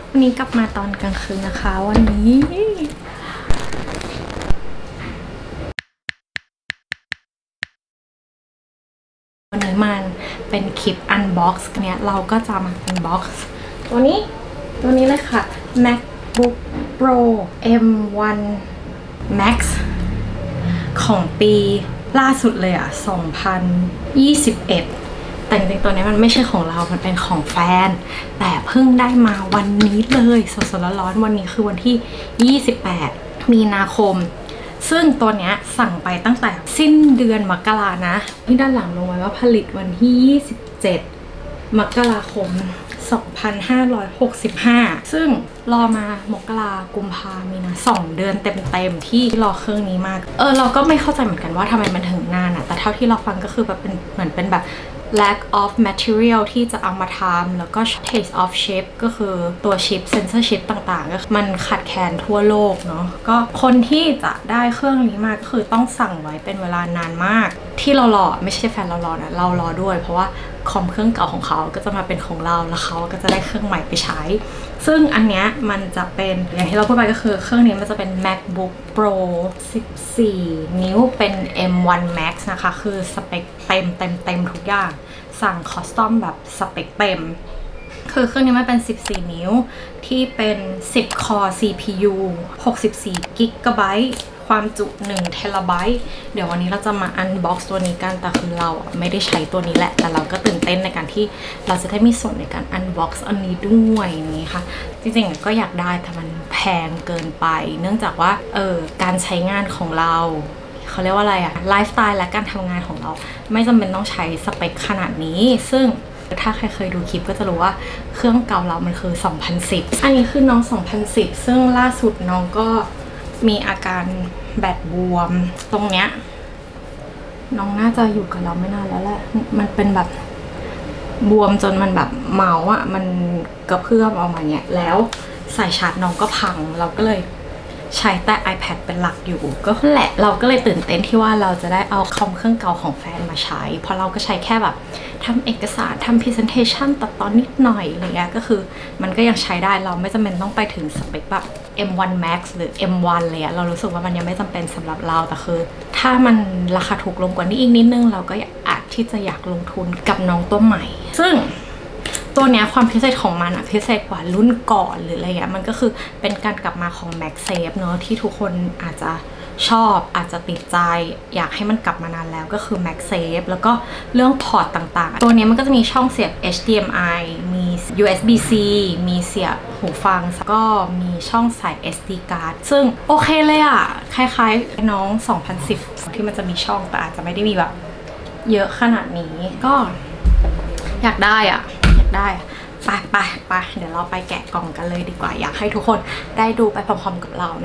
วันนี้กลับมาตอนกลางคืนนะคะวันนี้มันเป็นคลิป unbox เนี้ยเราก็จะมา unbox ตัวนี้เลยค่ะ MacBook Pro M1 Max ของปีล่าสุดเลยอะ2021แต่จริงๆตัวนี้มันไม่ใช่ของเรา มันเป็นของแฟนแต่เพิ่งได้มาวันนี้เลยสดๆร้อนๆวันนี้คือวันที่28มีนาคมซึ่งตัวเนี้ยสั่งไปตั้งแต่สิ้นเดือนมกรานะที่ด้านหลังลงไว้ว่าผลิตวันที่27มกราคม2565ซึ่งรอมามกรากุมภามีนา2เดือนเต็มๆที่รอเครื่องนี้มากเราก็ไม่เข้าใจเหมือนกันว่าทำไมมันถึงนานอะแต่เท่าที่เราฟังก็คือแบบเป็นเหมือนเป็นแบบ lack of material ที่จะเอามาทำแล้วก็ shortage of chip ก็คือตัวชิป sensor chip ต่างๆก็มันขาดแคลนทั่วโลกเนาะก็คนที่จะได้เครื่องนี้มาก็คือต้องสั่งไว้เป็นเวลานานมากที่เรารอไม่ใช่แฟนเรารอนะเรารอด้วยเพราะว่าคอมเครื่องเก่าของเขาก็จะมาเป็นของเราแล้วเขาก็จะได้เครื่องใหม่ไปใช้ซึ่งอันเนี้ยมันจะเป็นอย่างที่เราพูดไปก็คือเครื่องนี้มันจะเป็น MacBook Pro 14 นิ้วเป็น M1 Max นะคะคือสเปคเต็มทุกอย่างสั่งคอสตอมแบบสเปคเต็มคือเครื่องนี้มันเป็น14 นิ้วที่เป็น10 Core CPU 64 GBความจุ1 TBเดี๋ยววันนี้เราจะมา unbox ตัวนี้กันแต่คือเราไม่ได้ใช้ตัวนี้แหละแต่เราก็ตื่นเต้นในการที่เราจะได้มีส่วนในการ unbox อันนี้ด้วยนี่ค่ะจริงๆก็อยากได้แต่มันแพงเกินไปเนื่องจากว่าการใช้งานของเราเขาเรียกว่าอะไรอะไลฟ์สไตล์และการทำงานของเราไม่จำเป็นต้องใช้สเปคขนาดนี้ซึ่งถ้าใครเคยดูคลิปก็จะรู้ว่าเครื่องเก่าเรามันคือ2010อันนี้คือน้อง2010ซึ่งล่าสุดน้องก็มีอาการแบตบวมตรงเนี้ยน้องน่าจะอยู่กับเราไม่นานแล้วแหละมันเป็นแบบบวมจนมันแบบเมาอ่ะมันกระเพื่อมออกมาเนี่ยแล้วสายชาร์จน้องก็พังเราก็เลยใช้แต่ iPad เป็นหลักอยู่ก็แหละเราก็เลยตื่นเต้นที่ว่าเราจะได้เอาคอมเครื่องเก่าของแฟนมาใช้เพราะเราก็ใช้แค่แบบทำเอกสารทำ presentation ตัดตอนนิดหน่อยอะไรเงี้ยก็คือมันก็ยังใช้ได้เราไม่จำเป็นต้องไปถึงสเปคแบบ M1 Max หรือ M1 เลยอะเรารู้สึกว่ามันยังไม่จำเป็นสำหรับเราแต่คือถ้ามันราคาถูกลงกว่านี้อีกนิดนึงเราก็อาจที่จะอยากลงทุนกับน้องตัวใหม่ซึ่งตัวเนี้ยความพิเศษของมันอะพิเศษกว่ารุ่นก่อนหรืออะไรเงี้ยมันก็คือเป็นการกลับมาของ MagSafe เนอะที่ทุกคนอาจจะชอบอาจจะติดใจอยากให้มันกลับมานานแล้วก็คือ MagSafe แล้วก็เรื่องพอร์ตต่างๆตัวนี้มันก็จะมีช่องเสียบ HDMI มี USB-C มีเสียบหูฟังก็มีช่องใส่ SD card ซึ่งโอเคเลยอะคล้ายๆน้อง2010ที่มันจะมีช่องแต่อาจจะไม่ได้มีแบบเยอะขนาดนี้ก็อยากได้อะได้ไปเดี๋ยวเราไปแกะกล่องกันเลยดีกว่าอยากให้ทุกคนได้ดูไปพร้อมๆกับเรานะ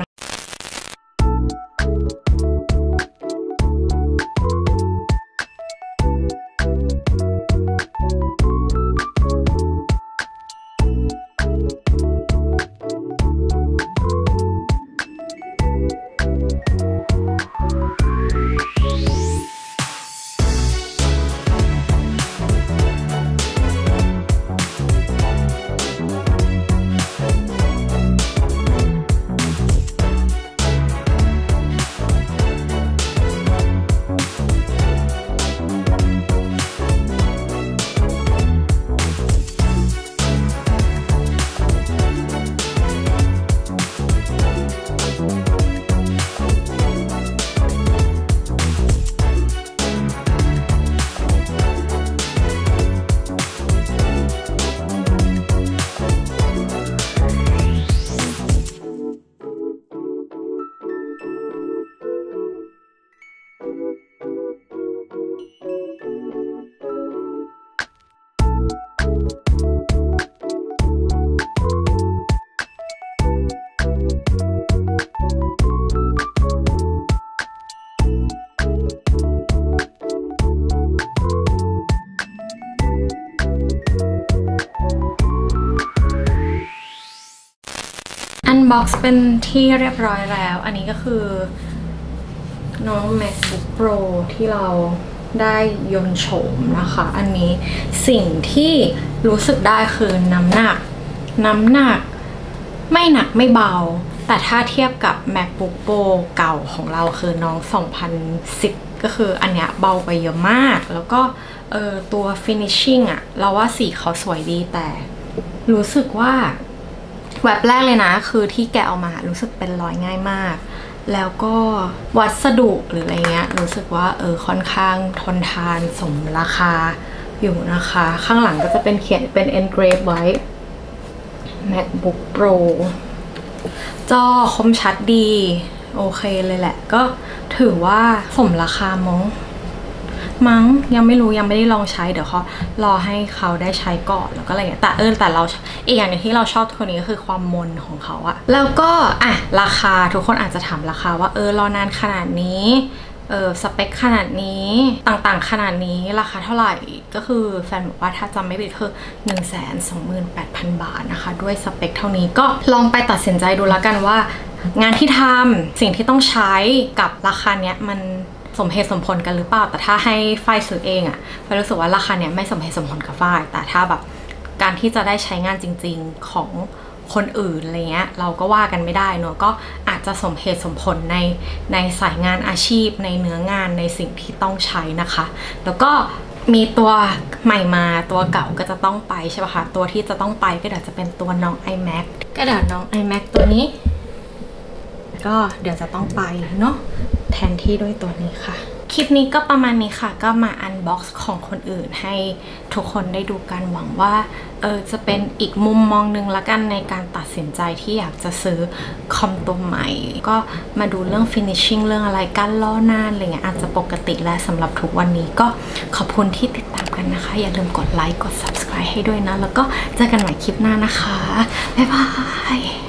บ็อกซ์เป็นที่เรียบร้อยแล้วอันนี้ก็คือน้อง MacBook Pro ที่เราได้ยนต์โฉมนะคะอันนี้สิ่งที่รู้สึกได้คือน้ำหนักไม่หนักไม่เบาแต่ถ้าเทียบกับ MacBook Pro เก่าของเราคือน้อง 2010 ก็คืออันเนี้ยเบาไปเยอะมากแล้วก็ตัว finishing อะเราว่าสีเขาสวยดีแต่รู้สึกว่าแวบแรกเลยนะคือที่แกะออกมารู้สึกเป็นรอยง่ายมากแล้วก็วัสดุหรืออะไรเงี้ยรู้สึกว่าค่อนข้างทนทานสมราคาอยู่นะคะข้างหลังก็จะเป็นเขียนเป็น engrave ไว้ MacBook Pro จอคมชัดดีโอเคเลยแหละก็ถือว่าสมราคามั้งยังไม่รู้ยังไม่ได้ลองใช้เดี๋ยวเขารอให้เขาได้ใช้ก่อนแล้วก็อะไรอย่างเงี้ยแต่เราอีกอย่างนึงที่เราชอบตัวนี้ก็คือความมนของเขาอะแล้วก็ราคาทุกคนอาจจะถามราคาว่ารอนานขนาดนี้สเปคขนาดนี้ต่างๆขนาดนี้ราคาเท่าไหร่ก็คือแฟนบอกว่าถ้าจำไม่ผิดคือ 128,000 บาทนะคะด้วยสเปคเท่านี้ก็ลองไปตัดสินใจดูแล้วกันว่างานที่ทำสิ่งที่ต้องใช้กับราคาเนี้ยมันสมเหตุสมผลกันหรือเปล่าแต่ถ้าให้ฝ้ายซื้อเองอะฝ้ายรู้สึกว่าราคาเนี้ยไม่สมเหตุสมผลกับฝ้ายแต่ถ้าแบบการที่จะได้ใช้งานจริงๆของคนอื่นอะไรเงี้ยเราก็ว่ากันไม่ได้เนอะก็อาจจะสมเหตุสมผลในสายงานอาชีพในเนื้องานในสิ่งที่ต้องใช้นะคะแล้วก็มีตัวใหม่มาตัวเก่าก็จะต้องไปใช่ป่ะคะตัวที่จะต้องไปก็เดี๋ยวจะเป็นตัวน้อง iMac ก็เดี๋ยวน้อง iMac ตัวนี้ก็เดี๋ยวจะต้องไปเนาะแทนที่ด้วยตัวนี้ค่ะคลิปนี้ก็ประมาณนี้ค่ะก็มาอันบ็อกซ์ของคนอื่นให้ทุกคนได้ดูกันหวังว่าจะเป็นอีกมุมมองนึงละกันในการตัดสินใจที่อยากจะซื้อคอมตัวใหม่ก็มาดูเรื่อง finishing เรื่องอะไรการล้อนานอะไรเงี้ยอาจจะปกติแล้วสำหรับทุกวันนี้ก็ขอบคุณที่ติดตามกันนะคะอย่าลืมกดไลค์กด subscribe ให้ด้วยนะแล้วก็เจอกันใหม่คลิปหน้านะคะบ๊ายบาย